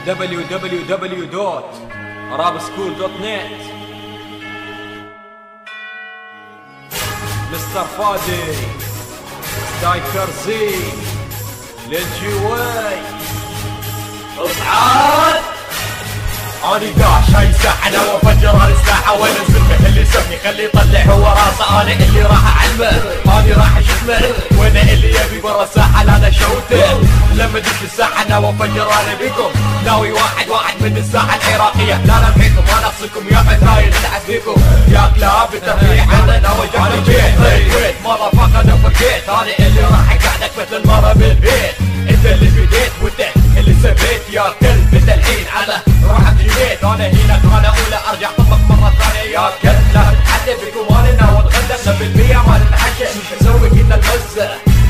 www.arabschool.net. مستر فادي ستايكر زي للجواي اصعد. اني داش هاي الساحة انا وافجر الساحة وانزل مثل اللي سمي خلي يطلع هو راسه. انا اللي راح اعلمه اني راح اشتمه وانا اللي يبي برا الساحة لا انا شوته. لما دش الساحة انا وافجر انا بيكم ناوي واحد من الساحة العراقية. لا انا بحيكم ما نقصكم يا عتايل تحت بيكم يا كلاب التربيع. انا ناوي جنب البيت ويت مرة فقد فرقيت. انا اللي راح اقعدك مثل المرة بالبيت. انت اللي بديت وانت اللي سبيت يا كلب. انت الحين على روحك جيت. انا هنا انا اولى ارجع طبق مرة ثانية يا كلب. لا تتحدى بكم انا ناوي اتغدى بالبيع ما نتعشى نسوي كنا الغزة.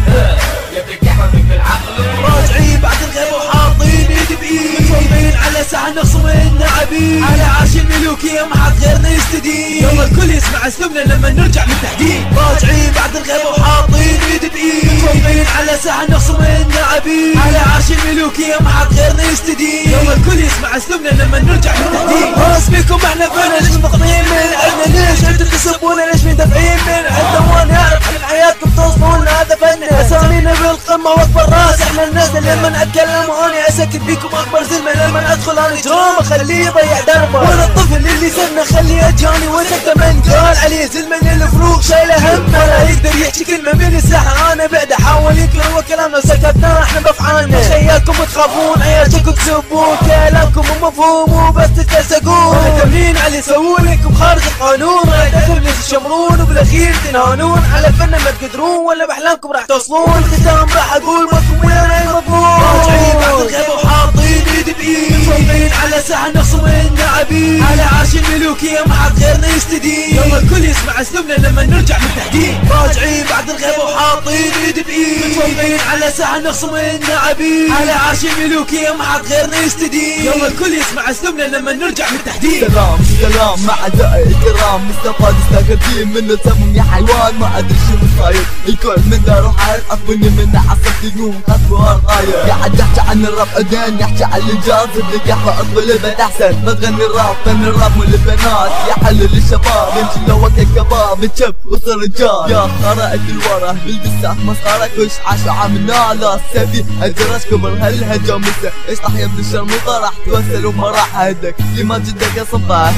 يبدك يحفظك بالعقل راجعين بعد الغيبة وحاطين ايد بايد متوضين على ساحة نخصمين عبيد على عرش الملوكية ما حد غيرنا يستدين. يوم الكل يسمع اسلوبنا لما نرجع من تحديد. راجعين بعد الغيبة وحاطين ايد بايد متوضين على ساحة نخصمين عبيد على عرش الملوكية ما حد غيرنا يستدين. يوم الكل يسمع اسلوبنا لما نرجع من تحديد. راس بيكم احنا فينا ليش مقطعين من عندنا ليش انتوا تسبونا ليش مدافعين من عندنا وانا اعرف من حياتكم توصلون هذا فن اسامينا بالقمة واكبر راس. احنا الناس لما اتكلم واني اسكت بيكم اكبر زلمة لما ادخل انا جرام اخليه يضيع دربه. وانا الطفل اللي سنه خليه اجاني وانت من قال عليه زلمة الفروق شايله هم ولا يقدر يحكي كلمة من الساحة. انا بعد احاول ينكر هو كلامنا وسكتنا احنا بافعالنا. خيالكم تخافون عيالكم تسبون كلامكم مو مفهوم وبس تتلسقون. تمرين على يسوون لكم خارج القانون تقدر تشمرون وبالاخير تنهانون. على فن ما تقدرون ولا باحلامكم راح توصلون. الختام راح اقول ماكم وين اي مضمون. راجعين بعد الغيبة وحاطين ايد بايد متوضين على ساحة نخصمين عبيد على عرش الملوكية ما حد غيرنا يستدين. يوم الكل يسمع اسلوبنا لما نرجع من تحديد. راجعين بعد الغيبة وحاطين ايد بايد متوضين على ساحة نخصمين عبيد على عرش الملوكية ما حد غيرنا يستدين. يوم الكل يسمع اسلوبنا لما نرجع من تحديد. سلام مع اعدائي الكرام مصطفى تستاكلتين من السمم يا حيوان ما ادري شو صاير. الكل من دار وحاير عصبني من عصبتي يوم خطوة غاير. قاعد يحكي عن الراب ادين يحكي عن الانجاز بدك يحفى اطول البيت احسن ما تغني الراب. فن الراب مو للبنات يا حل للشباب يمشي لو وقت كباب تشب وصل رجال. يا خرقت الورا بالبسات مسخرة كش 10 عاملنا لا سيفي ادرسكم الهلهجة مسا ايش راح يبني الشرموطة راح توسل وما راح اهدك لما جدك يا صباح.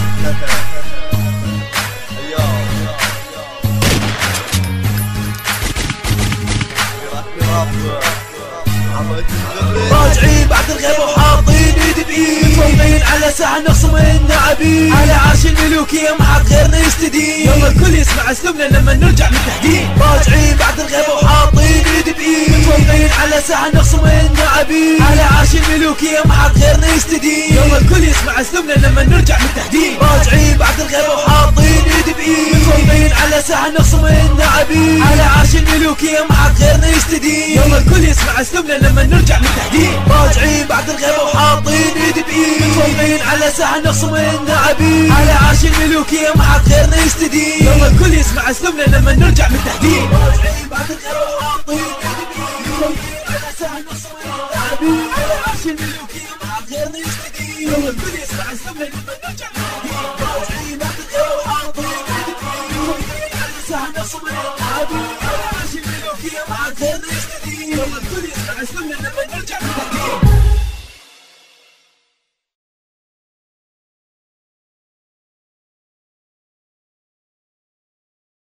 راجعين بعد الغيبة وحاطين ايد بايد متوضين على ساحة نخصمين عبيد على عرش الملوكية ما حد غيرنا يستدين. يوم الكل يسمع اسلوبنا لما نرجع من تحديد. راجعين بعد الغيبة وحاطين ايد بايد متوضين على ساحة نخصمين عبيد على عرش الملوكية ما حد غيرنا يستدين. يوم الكل يسمع اسلوبنا لما نرجع من تحديد. راجعين بعد الغيبة وحاطين ايد بايد متوضين على ساحة نخصمين عبيد على عرش الملوكية ما حد غيرنا يستدين. يوم الكل يسمع اسلوبنا لما نرجع من تحديد. راجعين بعد الغيبة وحاطين ايد بايد متوضين على ساحة نخصمين عبيد على عرش الملوكية ما حد غيرنا يستدين. يوم الكل يسمع اسلوبنا لما نرجع من تحديد. راجعين بعد الغيبة وحاطين ايد بايد متوضين على ساحة نخصمين عبيد على عرش الملوكية ما حد غيرنا يستدين. يوم الكل يسمع اسلوبنا لما نرجع من تحديد. راجعين بعد الغيبة وحاطين ايد بايد متوضين على ساحة نخصمين عبيد على عرش الملوكية ما حد غيرنا يستدين. يوم الكل يسمع اسلوبنا لما نرجع